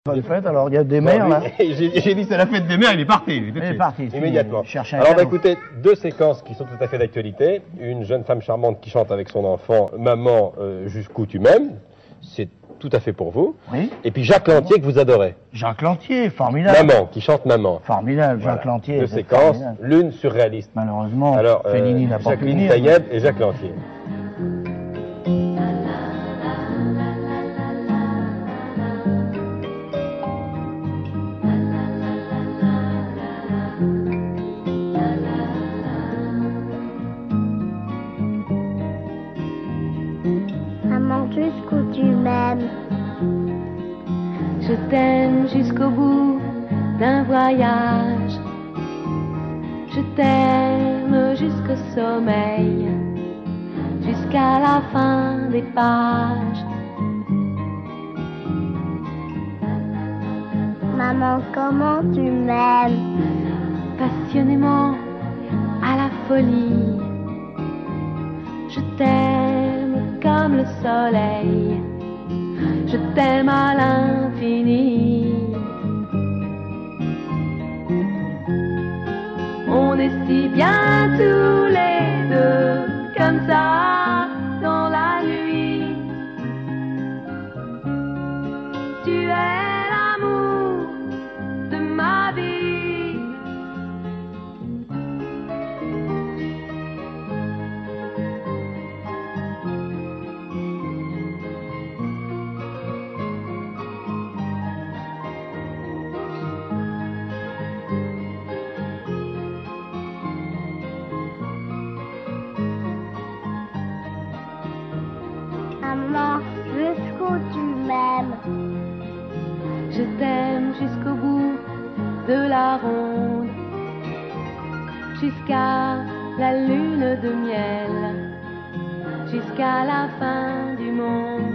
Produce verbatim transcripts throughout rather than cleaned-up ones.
Pas de fête, alors il y a des mères là. J'ai dit c'est la fête des mères, il est parti. Il, il est parti. Immédiatement. Alors on va écouter deux séquences qui sont tout à fait d'actualité. Une jeune femme charmante qui chante avec son enfant « Maman, euh, jusqu'où tu m'aimes ». C'est tout à fait pour vous. Oui. Et puis Jacques Lantier que vous adorez. Jacques Lantier, formidable. Maman, qui chante Maman. Formidable, Jacques voilà. Lantier. Deux séquences, l'une surréaliste. Malheureusement, alors, euh, Fellini n'a pas pu venir. Jacqueline Taïeb et Jacques Lantier. Maman, jusqu'où tu m'aimes. Je t'aime jusqu'au bout d'un voyage. Je t'aime jusqu'au sommeil, jusqu'à la fin des pages. Maman, comment tu m'aimes. Passionnément, à la folie. Je t'aime comme le soleil. Je t'aime à l'infini. On est si bien tous les deux, comme ça, dans la nuit. Tu es l'amour de ma vie. Maman, jusqu'où tu m'aimes. Je t'aime jusqu'au bout de la ronde, jusqu'à la lune de miel, jusqu'à la fin du monde.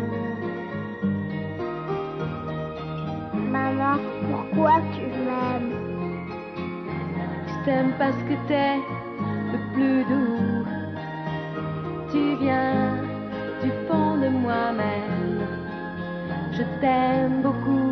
Maman, pourquoi tu m'aimes. Je t'aime parce que t'es le plus doux. Tu viens du fond de moi-même. Je t'aime beaucoup.